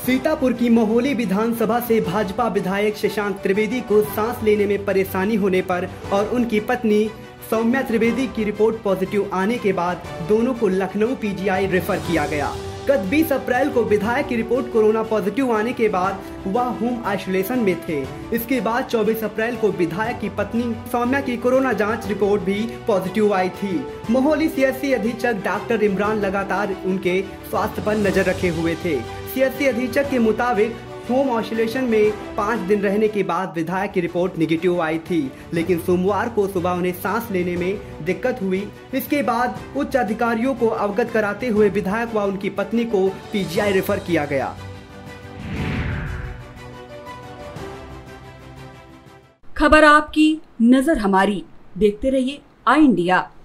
सीतापुर की मोहोली विधानसभा से भाजपा विधायक शशांक त्रिवेदी को सांस लेने में परेशानी होने पर और उनकी पत्नी सौम्या त्रिवेदी की रिपोर्ट पॉजिटिव आने के बाद दोनों को लखनऊ पीजीआई रेफर किया गया। गत 20 अप्रैल को विधायक की रिपोर्ट कोरोना पॉजिटिव आने के बाद वह होम आइसोलेशन में थे। इसके बाद 24 अप्रैल को विधायक की पत्नी सौम्या की कोरोना जांच रिपोर्ट भी पॉजिटिव आई थी। मोहोली सीएचसी अधीक्षक डॉक्टर इमरान लगातार उनके स्वास्थ्य पर नजर रखे हुए थे। सीएचसी अधीक्षक के मुताबिक होम आइसोलेशन में 5 दिन रहने के बाद विधायक की रिपोर्ट निगेटिव आई थी, लेकिन सोमवार को सुबह उन्हें सांस लेने में दिक्कत हुई। इसके बाद उच्च अधिकारियों को अवगत कराते हुए विधायक व उनकी पत्नी को पीजीआई रेफर किया गया। खबर आपकी, नजर हमारी। देखते रहिए आई इंडिया।